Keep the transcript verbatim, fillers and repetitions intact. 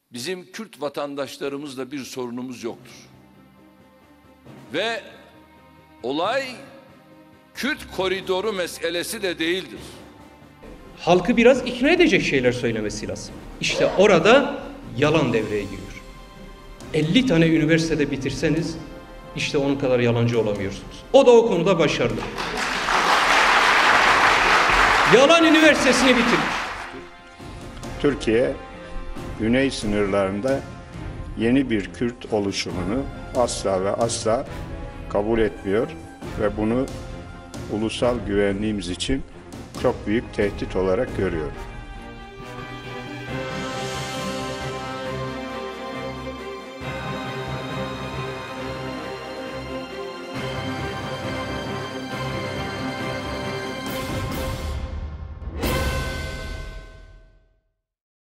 bizim Kürt vatandaşlarımızla bir sorunumuz yoktur. Ve olay Kürt koridoru meselesi de değildir. Halkı biraz ikna edecek şeyler söylemesi lazım. İşte orada yalan devreye giriyor. elli tane üniversitede bitirseniz işte onun kadar yalancı olamıyorsunuz. O da o konuda başarılı. Yalan üniversitesini bitirmiş. Türkiye, güney sınırlarında yeni bir Kürt oluşumunu asla ve asla kabul etmiyor ve bunu ulusal güvenliğimiz için çok büyük tehdit olarak görüyor.